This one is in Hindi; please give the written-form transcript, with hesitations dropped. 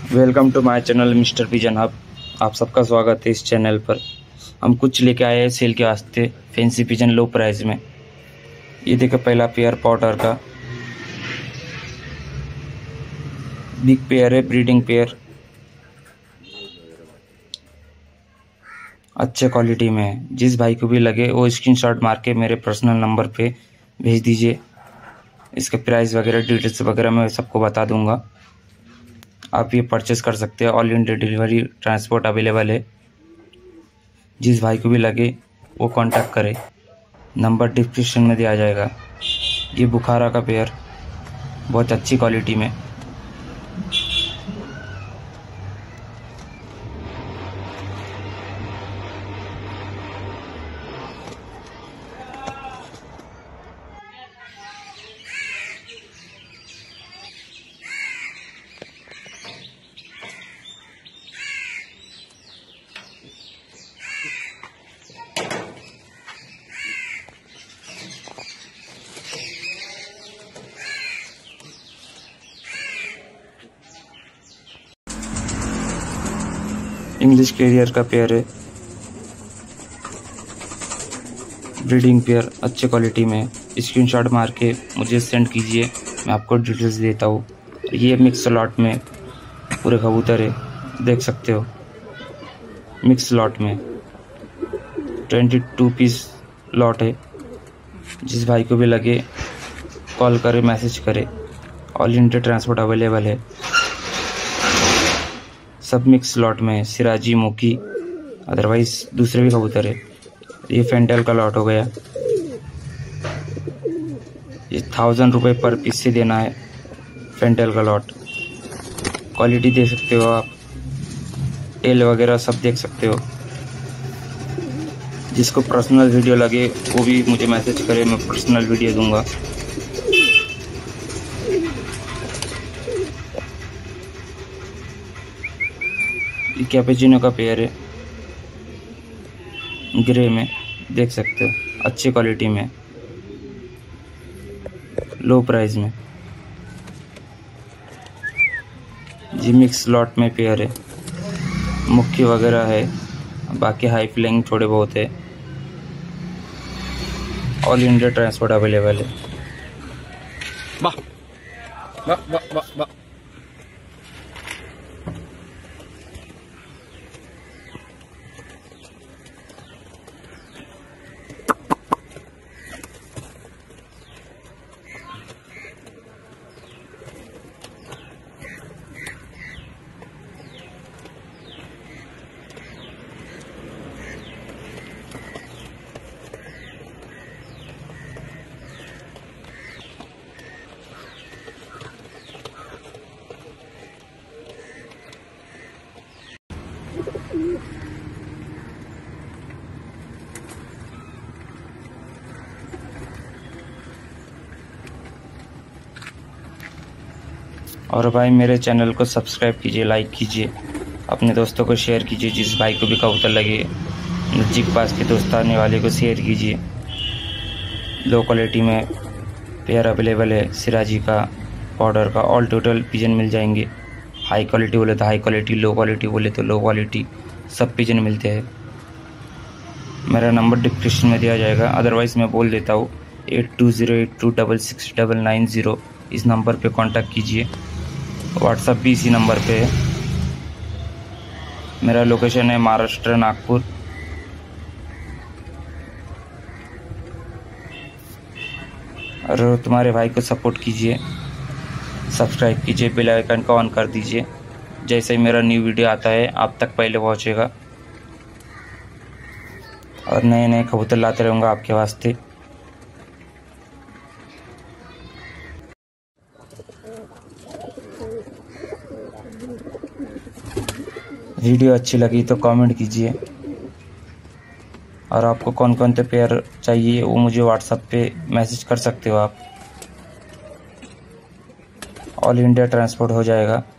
Welcome to my channel mister pigeon hub. आप सबका स्वागत है इस चैनल पर। हम कुछ लेके आए हैं सेल के वास्ते फैंसी पिजन लो प्राइस में। ये देखो पहला पेयर पॉटर का बिग पेयर है, ब्रीडिंग पेयर अच्छे क्वालिटी में है। जिस भाई को भी लगे वो स्क्रीनशॉट मार के मेरे पर्सनल नंबर पे भेज दीजिए। इसके प्राइस वगैरह डिटेल्स वगैरह मैं सबको बता दूंगा। आप ये परचेस कर सकते हैं, all India delivery transport available है। जिस भाई को भी लगे वो कांटेक्ट करे, नंबर डिस्क्रिप्शन में दिया जाएगा। ये बुखारा का पेयर बहुत अच्छी क्वालिटी में। इंग्लिश कैरियर का पेयर है, ब्रीडिंग पेयर अच्छे क्वालिटी में। स्क्रीनशॉट मार के मुझे सेंड कीजिए, मैं आपको डिटेल्स देता हूँ। ये मिक्स लॉट में पूरे कबूतर है, देख सकते हो। मिक्स लॉट में 22 पीस लॉट है। जिस भाई को भी लगे कॉल करे, मैसेज करे। ऑल इंडिया ट्रांसपोर्ट अवेलेबल है। सब मिक्स लॉट में है, सिराजी मोकी अदरवाइज दूसरे भी कबूतर है। ये फेंटल का लॉट हो गया। ये 1000 रुपये पर पीस से देना है। फेंटल का लॉट क्वालिटी देख सकते हो आप, टेल वगैरह सब देख सकते हो। जिसको पर्सनल वीडियो लगे वो भी मुझे मैसेज करे, मैं पर्सनल वीडियो दूंगा। ये कैपेचिनो का पेयर है, ग्रे में देख सकते हो, अच्छी क्वालिटी में, लो प्राइस में। जी मिक्स लॉट में पेयर है, मुक्की वगैरह है, बाकी हाई फ्लाइंग थोड़े बहुत है। ऑल इंडिया ट्रांसपोर्ट अवेलेबल है। वाह वाह वाह वाह वाह। और भाई मेरे चैनल को सब्सक्राइब कीजिए, लाइक कीजिए, अपने दोस्तों को शेयर कीजिए। जिस भाई को भी कबूतर लगे नज़दीक पास के दोस्त आने वाले को शेयर कीजिए। लो क्वालिटी में पेयर अवेलेबल है, सिराजी का, पाउडर का, ऑल टोटल पिजन मिल जाएंगे। हाई क्वालिटी बोले तो हाई क्वालिटी, लो क्वालिटी बोले तो लो क्वालिटी, सब पिजन मिलते हैं। मेरा नंबर डिस्क्रिप्शन में दिया जाएगा, अदरवाइज़ मैं बोल देता हूँ 8208266990। इस नंबर पे कांटेक्ट कीजिए। व्हाट्सएप भी इसी नंबर पे है। मेरा लोकेशन है महाराष्ट्र, नागपुर। और तुम्हारे भाई को सपोर्ट कीजिए, सब्सक्राइब कीजिए, बेल आइकन को ऑन कर दीजिए। जैसे ही मेरा न्यू वीडियो आता है आप तक पहले पहुंचेगा। और नए नए कबूतर लाते रहूँगा आपके वास्ते। वीडियो अच्छी लगी तो कमेंट कीजिए। और आपको कौन कौन से पेयर चाहिए वो मुझे व्हाट्सएप पे मैसेज कर सकते हो आप। ऑल इंडिया ट्रांसपोर्ट हो जाएगा।